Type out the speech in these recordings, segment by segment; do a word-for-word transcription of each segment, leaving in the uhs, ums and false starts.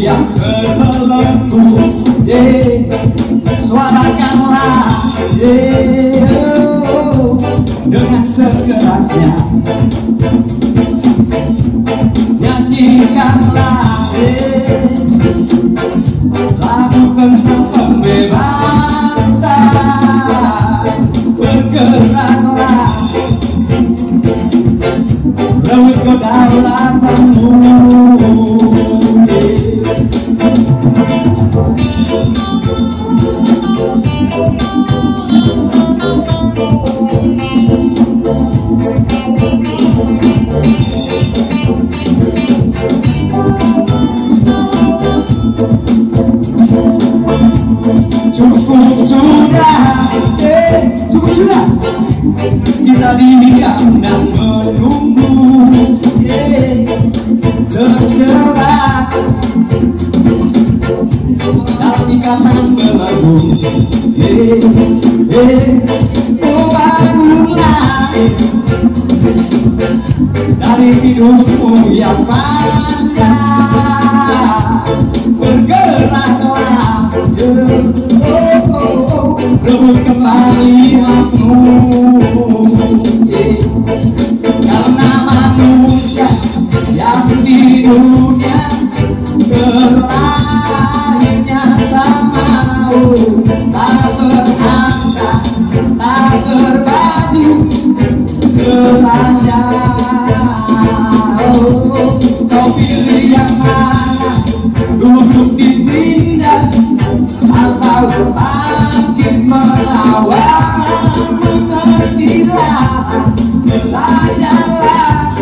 yang berbelenggu, yeah. Suarakanlah, yeah, oh, dengan sekerasnya. Nyanyikanlah, yeah, lagu tentang pembebasan. Bergeraklah, rebut kedaulatanmu, cukup sudah, eh, cukup sudah. Kita diam dan menunggu, eh, terjebak dalam ikatan belenggu, eh, eh, oh bangunlah dari hidupmu yang panjang, bergeraklah, eh, oh, oh, oh, rebut kembali aku, eh, karena manusia yang di dunia berlahirnya sama, oh, tak berangkat, tak berbaju telanjang, oh, kau pilih yang mana, duduk ditindas atau bangkit melawan? Mengertilah, belajarlah,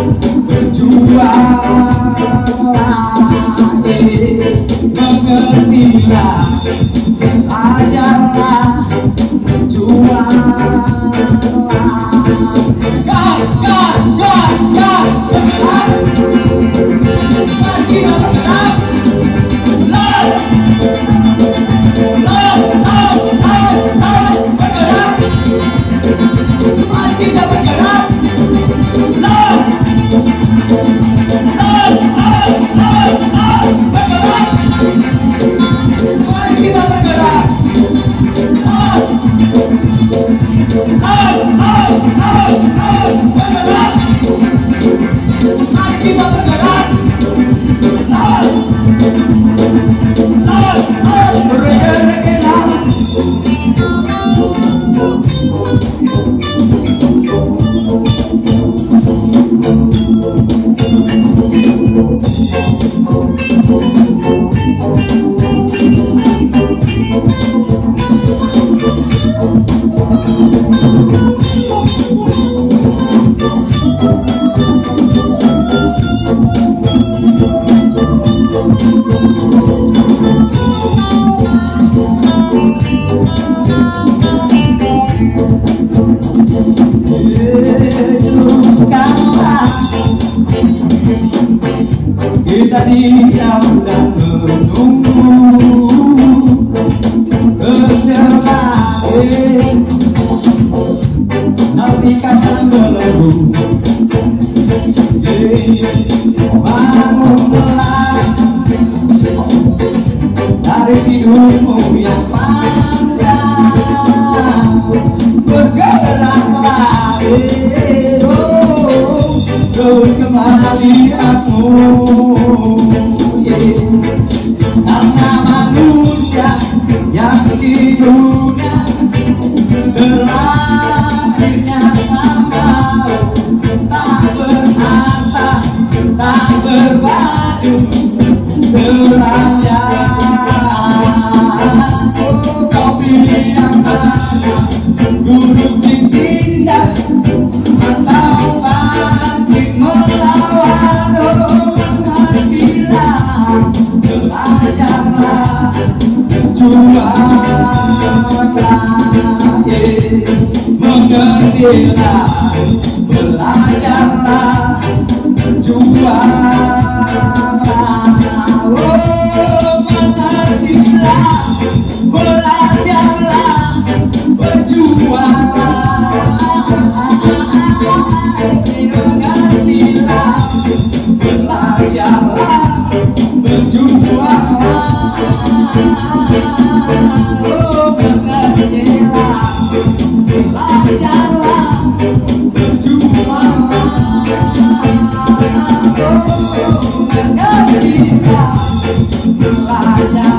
berjuanglah, eh, mengertilah, belajarlah, berjuanglah. God, God, God, God, bergerak, mari kita bergerak, love, love, love, love, love, bergerak, mari kita bergerak, love, love, love, love, love, bergerak, mari kita bergerak, love, love, love, love, love, bergerak, mari kita bergerak, love, love, love, bergerak. Kita diam dan menunggu, bercerita, eh, nanti akan belenggu, eh, bangunlah dari hidupmu yang panjang, bergeraklah, eh, oh, rebut kembali aku, yeah. Karena manusia yang di dunia berlahirnya sama, tak berharta, tak berbaju telanjang, oh, kau pilih yang mana, duduk ditindas atau bangkit melawan, oh, mengertilah, belajarlah, berjuanglah, yeah. Mengertilah, belajarlah, berjuanglah, oh, mengertilah, belajarlah, berjuanglah, mengertilah, belajarlah, berjuanglah. belajarlah berjuang. Oh, negeri kita belajar.